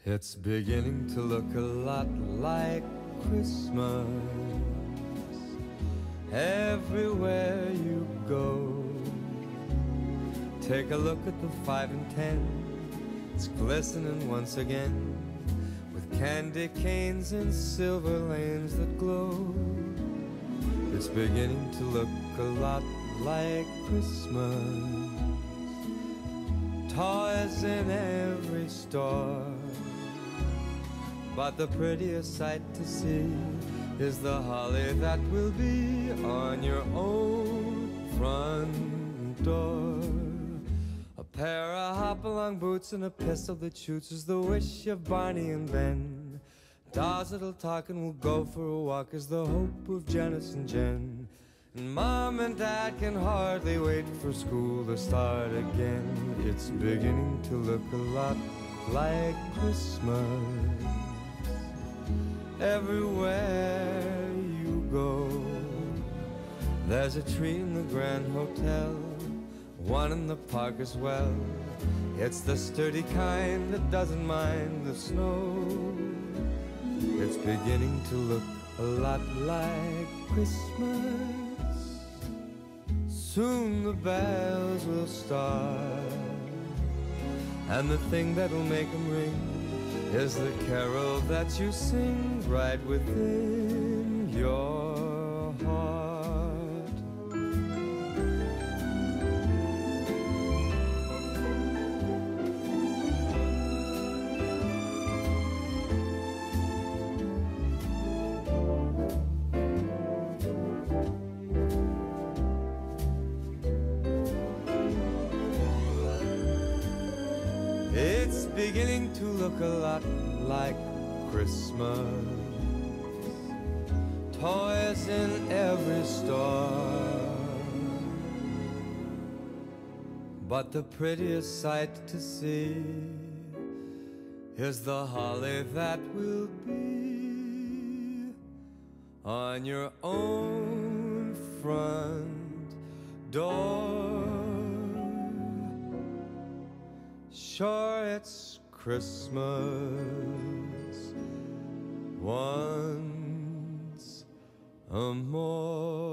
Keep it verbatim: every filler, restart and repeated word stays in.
It's beginning to look a lot like Christmas everywhere you go. Take a look at the five and ten, it's glistening once again with candy canes and silver lanes that glow. It's beginning to look a lot like Christmas, toys in every store. But the prettiest sight to see is the holly that will be on your own front door. A pair of hop-along boots and a pistol that shoots is the wish of Barney and Ben. Dolls that'll talk and will go for a walk is the hope of Janice and Jen. And Mom and Dad can hardly wait for school to start again. It's beginning to look a lot like Christmas everywhere you go. There's a tree in the Grand Hotel, one in the park as well. It's the sturdy kind that doesn't mind the snow. It's beginning to look a lot like Christmas. Soon the bells will start, and the thing that'll make them ring is the carol that you sing right within your heart. It's beginning to look a lot like Christmas, toys in every store. But the prettiest sight to see is the holly that will be on your own front door. Sure, it's Christmas once a more.